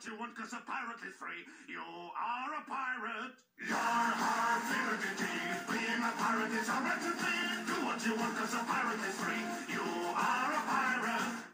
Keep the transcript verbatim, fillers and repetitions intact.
what you want, cause a pirate is free. You are a pirate. Yar har, pirate indeed. Being a pirate is a right to be. Do what you want, cause a pirate is free. You are a pirate.